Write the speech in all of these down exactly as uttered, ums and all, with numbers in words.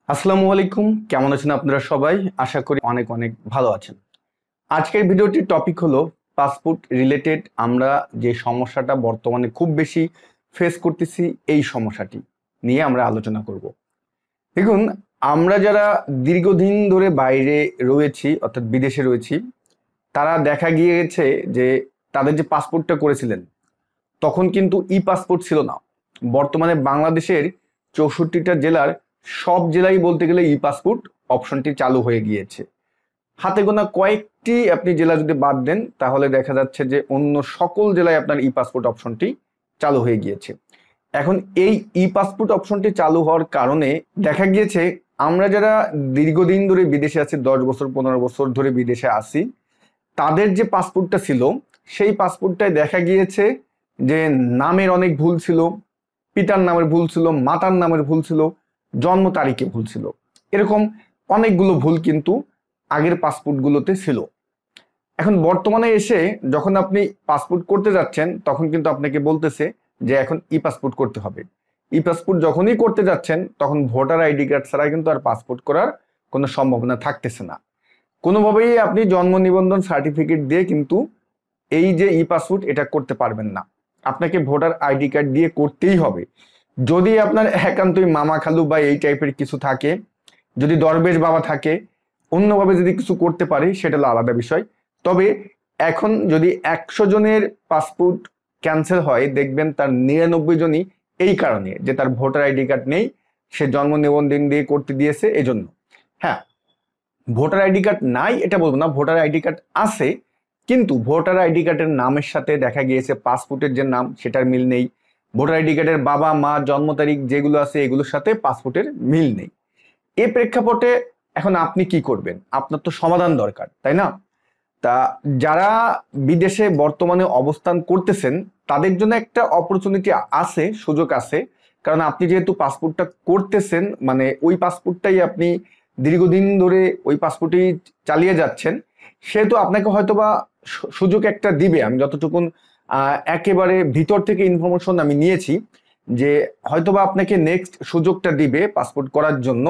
আসসালামু আলাইকুম, কেমন আছেন আপনারা সবাই? আশা করি অনেক অনেক ভালো আছেন। আজকের ভিডিওটির টপিক হলো পাসপোর্ট রিলেটেড আমরা যে সমস্যাটা বর্তমানে খুব বেশি ফেস করতেছি এই সমস্যাটি নিয়ে আমরা আলোচনা করব। দেখুন, আমরা যারা দীর্ঘদিন ধরে বাইরে রয়েছি অর্থাৎ বিদেশে রয়েছি, তারা দেখা গিয়েছে যে তাদের যে পাসপোর্টটা করেছিলেন তখন কিন্তু ই পাসপোর্ট ছিল না। বর্তমানে বাংলাদেশের চৌষট্টিটা জেলার সব জেলায় বলতে গেলে ই পাসপোর্ট অপশনটি চালু হয়ে গিয়েছে। হাতে গোনা কয়েকটি আপনি জেলা যদি বাদ দেন তাহলে দেখা যাচ্ছে যে অন্য সকল জেলায় আপনার ই পাসপোর্ট অপশনটি চালু হয়ে গিয়েছে। এখন এই ই পাসপোর্ট অপশনটি চালু হওয়ার কারণে দেখা গিয়েছে আমরা যারা দীর্ঘদিন ধরে বিদেশে আছি, দশ বছর পনেরো বছর ধরে বিদেশে আছি, তাদের যে পাসপোর্টটা ছিল সেই পাসপোর্টটায় দেখা গিয়েছে যে নামের অনেক ভুল ছিল, পিতার নামের ভুল ছিল, মাতার নামের ভুল ছিল, জন্ম তারিখে ভুল ছিল, এরকম অনেকগুলো ভুল কিন্তু আগের পাসপোর্টগুলোতে ছিল। এখন বর্তমানে এসে যখন আপনি পাসপোর্ট করতে যাচ্ছেন তখন কিন্তু আপনাকে বলতেছে যে এখন ই পাসপোর্ট করতে হবে। ই পাসপোর্ট যখনই করতে যাচ্ছেন তখন ভোটার আইডি কার্ড ছাড়া কিন্তু আর পাসপোর্ট করার কোনো সম্ভাবনা থাকতেছে না। কোনোভাবেই আপনি জন্ম নিবন্ধন সার্টিফিকেট দিয়ে কিন্তু এই যে ই পাসপোর্ট এটা করতে পারবেন না, আপনাকে ভোটার আইডি কার্ড দিয়ে করতেই হবে। যদি আপনার একান্তই মামা খালু বা এই টাইপের কিছু থাকে, যদি দরবেশ বাবা থাকে, অন্যভাবে যদি কিছু করতে পারে সেটা হলো আলাদা বিষয়। তবে এখন যদি একশো জনের পাসপোর্ট ক্যান্সেল হয় দেখবেন তার নিরানব্বই জনই এই কারণে যে তার ভোটার আইডি কার্ড নেই, সে জন্ম নিবন্ধন দিয়ে করতে দিয়েছে এজন্য। হ্যাঁ, ভোটার আইডি কার্ড নাই এটা বলবো না, ভোটার আইডি কার্ড আছে, কিন্তু ভোটার আইডি কার্ডের নামের সাথে দেখা গিয়েছে পাসপোর্টের যে নাম সেটার মিল নেই। ভোটার আইডি কার্ডের বাবা মা জন্ম তারিখ যেগুলো আছে এগুলোর সাথে পাসপোর্টের মিল নেই। এই প্রেক্ষাপটে এখন আপনি কি করবেন? আপনার তো সমাধান দরকার, তাই না? তা যারা বিদেশে বর্তমানে অবস্থান করতেছেন তাদের জন্য একটা অপরচুনিটি আছে, সুযোগ আছে। কারণ আপনি যেহেতু পাসপোর্টটা করতেছেন, মানে ওই পাসপোর্টটাই আপনি দীর্ঘদিন ধরে ওই পাসপোর্টেই চালিয়ে যাচ্ছেন, সেহেতু আপনাকে হয়তোবা সুযোগ একটা দিবে। আমি যতটুকুন একেবারে ভিতর থেকে ইনফরমেশন আমি নিয়েছি যে হয়তোবা আপনাকে নেক্সট সুযোগটা দিবে পাসপোর্ট করার জন্য।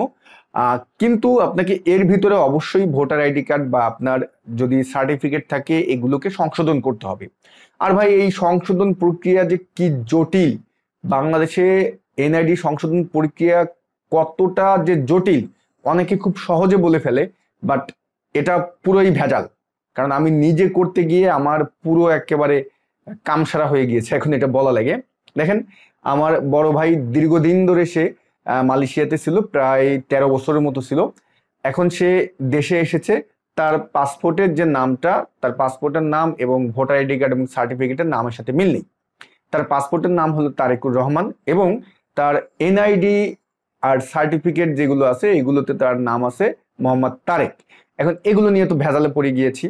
কিন্তু আপনাকে এর ভিতরে অবশ্যই ভোটার আইডি কার্ড বা আপনার যদি সার্টিফিকেট থাকে এগুলোকে সংশোধন করতে হবে। আর ভাই, এই সংশোধন প্রক্রিয়া যে কি জটিল! বাংলাদেশে এনআইডি সংশোধন প্রক্রিয়া কতটা যে জটিল অনেকে খুব সহজে বলে ফেলে, বাট এটা পুরোই ভেজাল। কারণ আমি নিজে করতে গিয়ে আমার পুরো একেবারে কামসারা হয়ে গিয়েছে এখন এটা বলা লাগে। দেখেন, আমার বড় ভাই দীর্ঘদিন ধরে সে মালয়েশিয়াতে ছিল, প্রায় তেরো বছরের মতো ছিল। এখন সে দেশে এসেছে, তার পাসপোর্টের যে নামটা, তার পাসপোর্টের নাম এবং ভোটার আইডি কার্ড এবং সার্টিফিকেটের নামের সাথে মিল নেই। তার পাসপোর্টের নাম হলো তারেকুর রহমান এবং তার এনআইডি আর সার্টিফিকেট যেগুলো আছে এগুলোতে তার নাম আছে মোহাম্মদ তারেক। এখন এগুলো নিয়ে তো ভেজালে পড়ে গিয়েছি।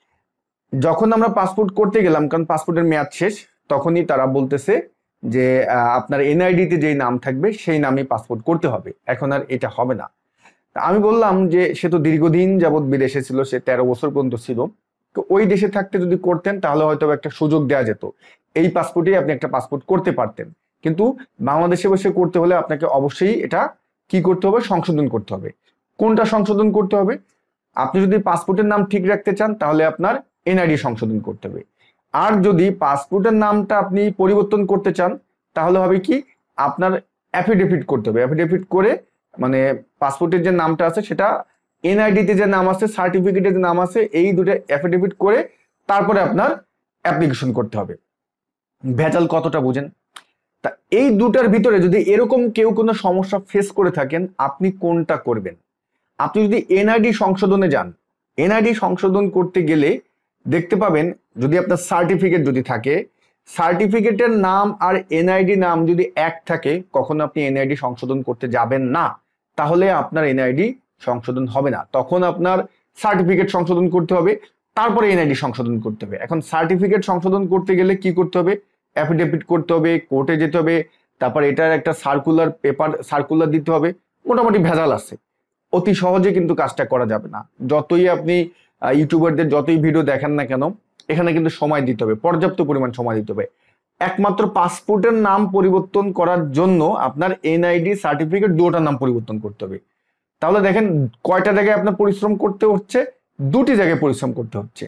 যখন আমরা পাসপোর্ট করতে গেলাম, কারণ পাসপোর্টের মেয়াদ শেষ, তখনই তারা বলতেছে যে আপনার এনআইডিতে যেই নাম থাকবে সেই নামে পাসপোর্ট করতে হবে, এখন আর এটা হবে না। আমি বললাম যে সে তো দীর্ঘদিন যাবৎ বিদেশে ছিল, সে তেরো বছর পর্যন্ত ছিল, তো ওই দেশে থাকতে যদি করতেন তাহলে হয়তো একটা সুযোগ দেওয়া যেত, এই পাসপোর্টেই আপনি একটা পাসপোর্ট করতে পারতেন। কিন্তু বাংলাদেশে বসে করতে হলে আপনাকে অবশ্যই এটা কি করতে হবে? সংশোধন করতে হবে। কোনটা সংশোধন করতে হবে? আপনি যদি পাসপোর্টের নাম ঠিক রাখতে চান তাহলে আপনার এনআইডি সংশোধন করতে হবে। আর যদি পাসপোর্টের নামটা আপনি পরিবর্তন করতে চান তাহলে হবে কি, আপনার অ্যাফিডেভিট করতে হবে। অ্যাফিডেভিট করে, মানে পাসপোর্টের যে নামটা আছে সেটা এনআইডিতে যে নাম আছে, সার্টিফিকেটে যে নাম আছে, এই দুটো অ্যাফিডেভিট করে তারপরে আপনার অ্যাপ্লিকেশন করতে হবে। ভেজাল কতটা বুঝেন? তা এই দুটার ভিতরে যদি এরকম কেউ কোনো সমস্যা ফেস করে থাকেন, আপনি কোনটা করবেন? আপনি যদি এনআইডি সংশোধনে যান, এনআইডি সংশোধন করতে গেলে দেখতে পাবেন যদি আপনার সার্টিফিকেট যদি থাকে, সার্টিফিকেটের নাম আর এনআইডি নাম যদি এক থাকে কখনো আপনি এনআইডি সংশোধন করতে যাবেন না, তাহলে আপনার এনআইডি সংশোধন হবে না। তখন আপনার সার্টিফিকেট সংশোধন করতে হবে, তারপরে এনআইডি সংশোধন করতে হবে। এখন সার্টিফিকেট সংশোধন করতে গেলে কি করতে হবে? অ্যাফিডেভিট করতে হবে, কোর্টে যেতে হবে, তারপর এটার একটা সার্কুলার পেপার সার্কুলার দিতে হবে। মোটামুটি ভেজাল আছে, অতি সহজে কিন্তু কাজটা করা যাবে না। যতই আপনি ইউটিউবারদের যতই ভিডিও দেখেন না কেন, এখানে কিন্তু সময় দিতে হবে, পর্যাপ্ত পরিমাণ সময় দিতে হবে। একমাত্র পাসপোর্টের নাম পরিবর্তন করার জন্য আপনার এনআইডি সার্টিফিকেট দুটোটার নাম পরিবর্তন করতে হবে। তাহলে দেখেন কয়টা জায়গায় আপনার পরিশ্রম করতে হচ্ছে, দুটি জায়গায় পরিশ্রম করতে হচ্ছে।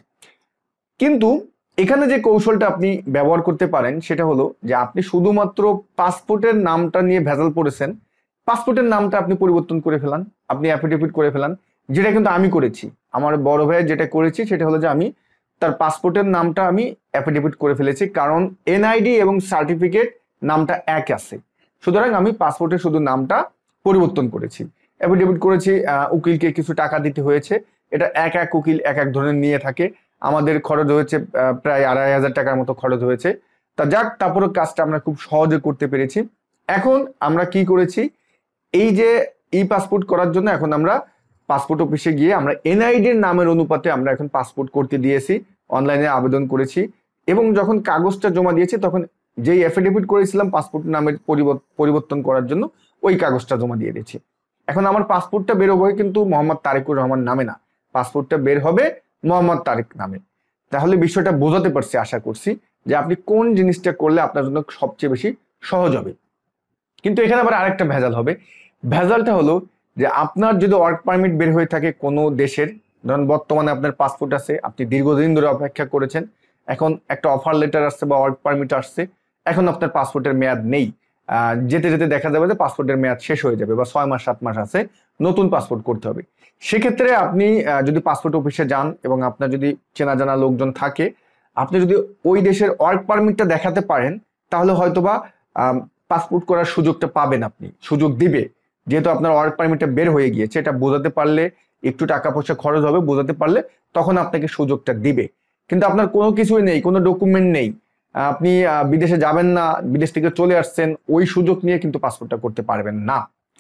কিন্তু এখানে যে কৌশলটা আপনি ব্যবহার করতে পারেন সেটা হলো যে আপনি শুধুমাত্র পাসপোর্টের নামটা নিয়ে ভেজাল পড়েছেন, পাসপোর্টের নামটা আপনি পরিবর্তন করে ফেলান, আপনি অ্যাফিডেভিট করে ফেলান, যেটা কিন্তু আমি করেছি। আমার বড় ভাইয়ের যেটা করেছি সেটা হলো যে আমি তার পাসপোর্টের নামটা আমি অ্যাফিডেভিট করে ফেলেছি, কারণ এনআইডি এবং সার্টিফিকেট নামটা এক আছে, সুতরাং আমি পাসপোর্টের শুধু নামটা পরিবর্তন করেছি, অ্যাফিডেভিট করেছি। উকিলকে কিছু টাকা দিতে হয়েছে, এটা এক এক উকিল এক এক ধরনের নিয়ে থাকে, আমাদের খরচ হয়েছে প্রায় আড়াই হাজার টাকার মতো খরচ হয়েছে। তা যাক, তারপরে কাজটা আমরা খুব সহজে করতে পেরেছি। এখন আমরা কি করেছি, এই যে ই পাসপোর্ট করার জন্য এখন আমরা পাসপোর্ট অফিসে গিয়ে আমরা এনআইডির নামের অনুপাতে আমরা এখন পাসপোর্ট করতে দিয়েছি, অনলাইনে আবেদন করেছি, এবং যখন কাগজটা জমা দিয়েছি তখন যেই অ্যাফিডেভিট করেছিলাম পাসপোর্ট নামের পরিবর্তন করার জন্য ওই কাগজটা জমা দিয়ে দিয়েছি। এখন আমার পাসপোর্টটা বের হবে কিন্তু মোহাম্মদ তারেকুর রহমান নামে না, পাসপোর্টটা বের হবে মোহাম্মদ তারেক নামে। তাহলে বিষয়টা বোঝাতে পারছি আশা করছি যে আপনি কোন জিনিসটা করলে আপনার জন্য সবচেয়ে বেশি সহজ হবে। কিন্তু এখানে আবার আরেকটা ভেজাল হবে, ভেজালটা হলো যে আপনার যদি ওয়ার্ক পারমিট বের হয়ে থাকে কোনো দেশের, ধরুন বর্তমানে আপনার পাসপোর্ট আছে, আপনি দীর্ঘদিন ধরে অপেক্ষা করেছেন, এখন একটা অফার লেটার আসছে বা ওয়ার্ক পারমিট আসছে, এখন আপনার পাসপোর্টের মেয়াদ নেই, যেতে যেতে দেখা যাবে যে পাসপোর্টের মেয়াদ শেষ হয়ে যাবে বা ছয় মাস সাত মাস আছে, নতুন পাসপোর্ট করতে হবে। সেক্ষেত্রে আপনি যদি পাসপোর্ট অফিসে যান এবং আপনার যদি চেনা জানা লোকজন থাকে, আপনি যদি ওই দেশের ওয়ার্ক পারমিটটা দেখাতে পারেন তাহলে হয়তোবা পাসপোর্ট করার সুযোগটা পাবেন, আপনি সুযোগ দিবে, যেহেতু আপনার ওয়ার্ক পারমিটটা বের হয়ে গিয়েছে, এটা বোঝাতে পারলে একটু টাকা পয়সা খরচ হবে, বোঝাতে পারলে তখন আপনাকে সুযোগটা দিবে। কিন্তু আপনার কোনো কিছুই নেই, কোনো ডকুমেন্ট নেই, আপনি বিদেশে যাবেন না, বিদেশ থেকে চলে আসছেন, ওই সুযোগ নিয়ে কিন্তু পাসপোর্টটা করতে পারবেন না।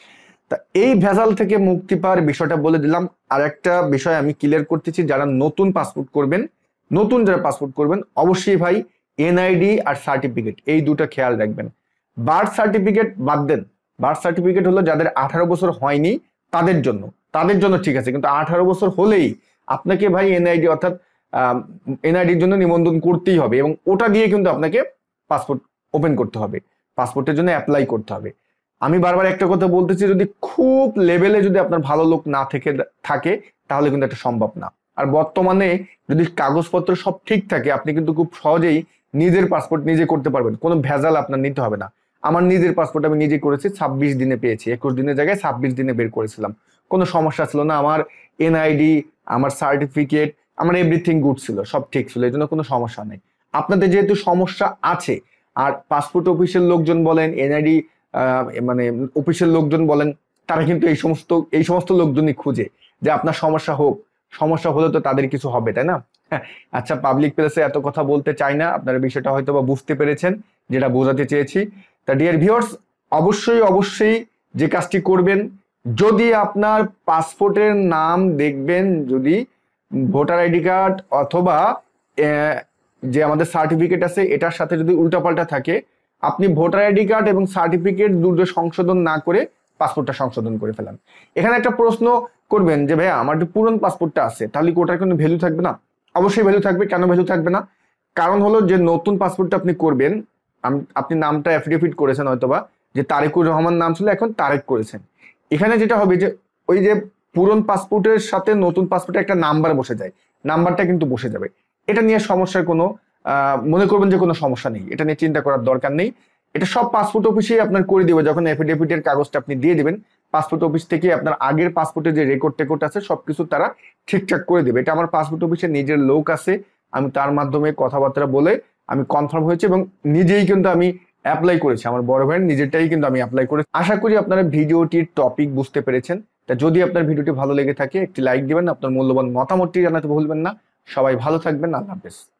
তা এই ভেজাল থেকে মুক্তি পাওয়ার বিষয়টা বলে দিলাম। আর একটা বিষয় আমি ক্লিয়ার করতেছি, যারা নতুন পাসপোর্ট করবেন, নতুন যারা পাসপোর্ট করবেন অবশ্যই ভাই এনআইডি আর সার্টিফিকেট এই দুটো খেয়াল রাখবেন। বার্থ সার্টিফিকেট বাদ দেন, বার্থ সার্টিফিকেট হলো যাদের আঠারো বছর হয়নি তাদের জন্য, তাদের জন্য ঠিক আছে, কিন্তু আঠারো বছর হলেই আপনাকে ভাই এনআইডি অর্থাৎ এনআইডির জন্য নিবন্ধন করতেই হবে, এবং ওটা দিয়ে কিন্তু আপনাকে পাসপোর্ট ওপেন করতে হবে, পাসপোর্টের জন্য অ্যাপ্লাই করতে হবে। আমি বারবার একটা কথা বলতেছি, যদি খুব লেভেলে যদি আপনার ভালো লোক না থেকে থাকে তাহলে কিন্তু এটা সম্ভব না। আর বর্তমানে যদি কাগজপত্র সব ঠিক থাকে আপনি কিন্তু খুব সহজেই নিজের পাসপোর্ট নিজে করতে পারবেন, কোনো ভেজাল আপনার নিতে হবে না। আমার নিজের পাসপোর্ট আমি নিজে করেছি, ছাব্বিশ দিনে পেয়েছি, একুশ দিনের জায়গায় ছাব্বিশ দিনে বের করেছিলাম, কোনো সমস্যা ছিল না। আমার এনআইডি, আমার সার্টিফিকেট, আমার এভরিথিং গুড ছিল, সব ঠিক ছিল, এই জন্য কোনো সমস্যা নেই। আপনাদের যেহেতু সমস্যা আছে, আর পাসপোর্ট অফিসের লোকজন বলেন, এনআইডি মানে অফিসের লোকজন বলেন, তারা কিন্তু এই সমস্ত এই সমস্ত লোকজনই খুঁজে যে আপনার সমস্যা হোক, সমস্যা হলে তো তাদের কিছু হবে, তাই না? আচ্ছা, পাবলিক প্লেসে এত কথা বলতে চাই না, আপনারা বিষয়টা হয়তো বা বুঝতে পেরেছেন যেটা বোঝাতে চেয়েছি। তা ডিয়ার ভিউয়ার্স, অবশ্যই অবশ্যই যে কাজটি করবেন, যদি আপনার পাসপোর্টের নাম দেখবেন যদি ভোটার আইডি কার্ড অথবা যে আমাদের সার্টিফিকেট আছে এটার সাথে যদি উল্টাপাল্টা থাকে, আপনি ভোটার আইডি কার্ড এবং সার্টিফিকেট দুটো সংশোধন না করে পাসপোর্টটা সংশোধন করে ফেলান। এখানে একটা প্রশ্ন করবেন যে ভাইয়া আমার যে পুরনো পাসপোর্টটা আছে তাহলে কি ওটার কোনো ভ্যালু থাকবে না? অবশ্যই ভ্যালু থাকবে। কেন ভ্যালু থাকবে না? কারণ হলো যে নতুন পাসপোর্টটা আপনি করবেন, আপনি নামটা অ্যাফিডেভিট করেছেন হয়তোবা যে তারেকুর রহমান নাম ছিল, এখন তারেক করেছেন। এখানে যেটা হবে যে ওই যে পুরনো পাসপোর্টের সাথে নতুন পাসপোর্টে একটা নাম্বার বসে যায়, নাম্বারটা কিন্তু বসে যাবে। এটা নিয়ে সমস্যার কোনো মনে করবেন যে কোনো সমস্যা নেই, এটা নিয়ে চিন্তা করার দরকার নেই। এটা সব পাসপোর্ট অফিসেই আপনার করে দিবে, যখন অ্যাফিডেভিটের কাগজটা আপনি দিয়ে দিবেন পাসপোর্ট অফিস থেকে আপনার আগের পাসপোর্টের যে রেকর্ড টেকর্ড আছে সবকিছু তারা ঠিকঠাক করে দেবে। এটা আমার পাসপোর্ট অফিসের নিজের লোক আছে, আমি তার মাধ্যমে কথাবার্তা বলে আমি কনফার্ম হয়েছে এবং নিজেই কিন্তু আমি অ্যাপ্লাই করেছি, আমার বড় ভাইয়ের নিজেরটাই কিন্তু আমি অ্যাপ্লাই করেছি। আশা করি আপনারা ভিডিওটির টপিক বুঝতে পেরেছেন। তা যদি আপনার ভিডিওটি ভালো লেগে থাকে একটি লাইক দিবেন, আপনার মূল্যবান মতামতটি জানাতে ভুলবেন না। সবাই ভালো থাকবেন, আল্লাহ হাফেজ।